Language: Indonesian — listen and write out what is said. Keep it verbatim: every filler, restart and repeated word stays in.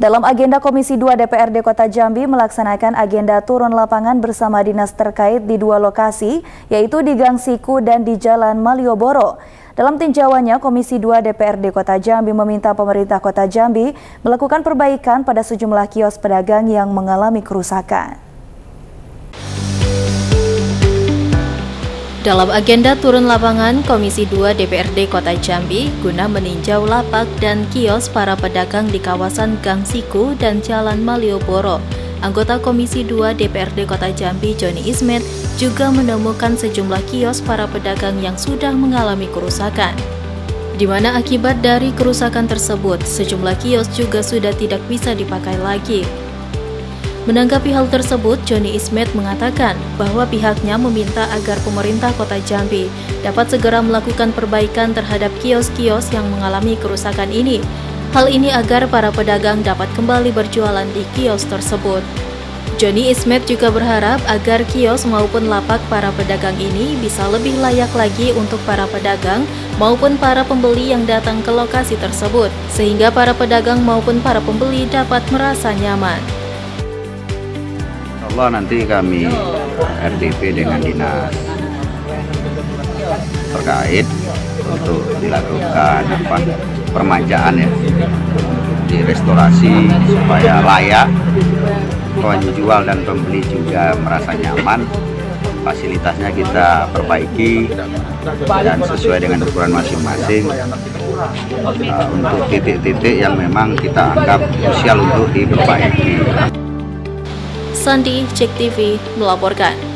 Dalam agenda Komisi dua D P R D Kota Jambi melaksanakan agenda turun lapangan bersama dinas terkait di dua lokasi, yaitu di Gang Siku dan di Jalan Malioboro. Dalam tinjauannya, Komisi dua D P R D Kota Jambi meminta pemerintah Kota Jambi melakukan perbaikan pada sejumlah kios pedagang yang mengalami kerusakan. Dalam agenda turun lapangan, Komisi dua D P R D Kota Jambi guna meninjau lapak dan kios para pedagang di kawasan Gang Siku dan Jalan Malioboro, anggota Komisi dua D P R D Kota Jambi Johnny Ismet juga menemukan sejumlah kios para pedagang yang sudah mengalami kerusakan. Di mana akibat dari kerusakan tersebut, sejumlah kios juga sudah tidak bisa dipakai lagi. Menanggapi hal tersebut, Johnny Ismet mengatakan bahwa pihaknya meminta agar pemerintah Kota Jambi dapat segera melakukan perbaikan terhadap kios-kios yang mengalami kerusakan ini. Hal ini agar para pedagang dapat kembali berjualan di kios tersebut. Johnny Ismet juga berharap agar kios maupun lapak para pedagang ini bisa lebih layak lagi untuk para pedagang maupun para pembeli yang datang ke lokasi tersebut, sehingga para pedagang maupun para pembeli dapat merasa nyaman. Allah nanti kami R D P dengan dinas terkait untuk dilakukan apa permajaan ya, di restorasi supaya layak, penjual dan pembeli juga merasa nyaman. Fasilitasnya kita perbaiki dan sesuai dengan ukuran masing-masing uh, untuk titik-titik yang memang kita anggap krusial untuk diperbaiki. Sandi, Cek T V melaporkan.